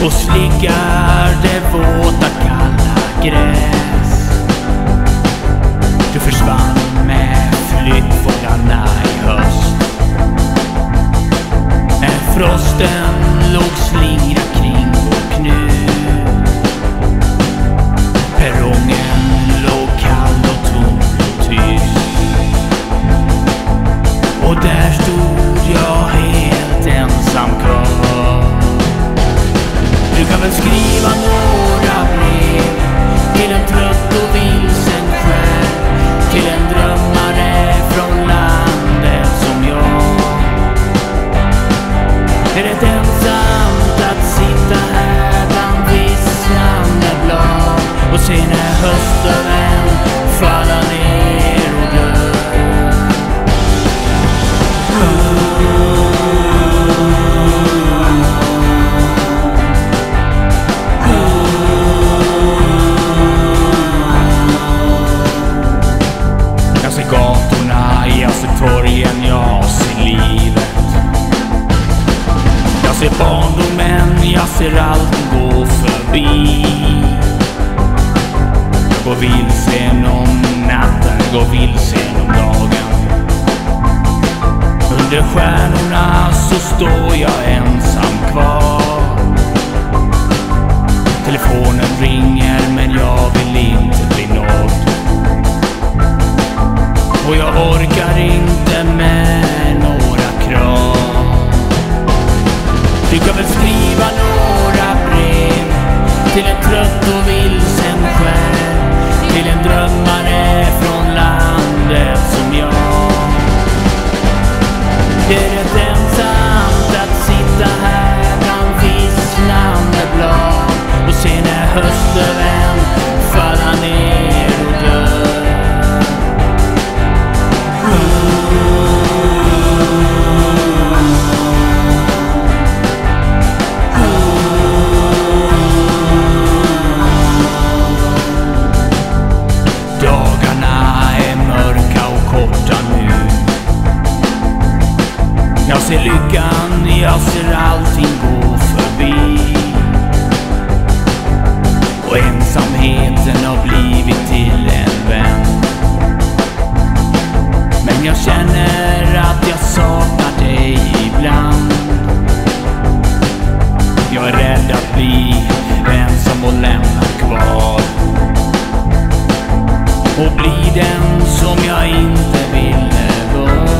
och slickar det våta kalla gräs. Du försvann med flyttfåglarna i höst. När frosten låg slingra kring vår knut. Perrongen låg kall och tom och tyst. Och där stod jag helt ensam kvar. Du kan väl skriva några brev till en trött och vilsen själ, till en drömmare från landet som jag. Är det ensamt att sitta här bland visslande blad och se när höstlöven falla ner och dö? Jag ser gatorna, jag ser torgen, jag ser livet. Jag ser barndomen, jag ser allt gå förbi. Jag går vilsen om natten, går vilsen om dagen. Under stjärnorna så står jag ensam kvar. Telefonen ringer men jag vill inte bli nådd. Och jag orkar inte med några krav. Du kan väl skriva några brev till en trött och vilsen själ, till en drömmare från landet som jag. Det är rätt ensamt att sitta här bland visslande blad och se när höstlöven falla ner och dö. Jag ser lyckan, jag ser allting gå förbi. Och ensamheten har blivit till en vän. Men jag känner att jag saknar dig ibland. Jag är rädd att bli ensam och lämna kvar. Och bli den som jag inte ville vara.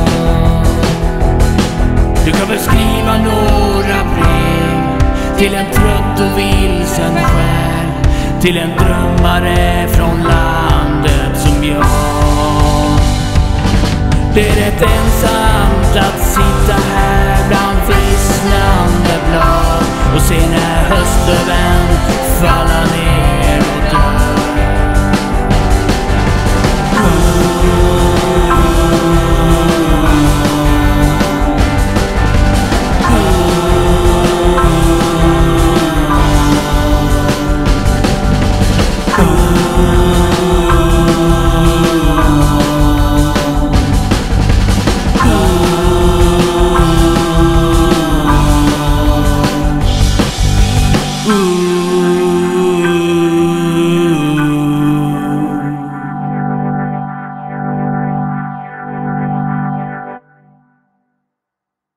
Du kan väl skriva några brev till en trött och vilsen själ, till en drömmare från landet som jag. Det är rätt ensamt att sitta här bland visslande blad och se när höstlöven falla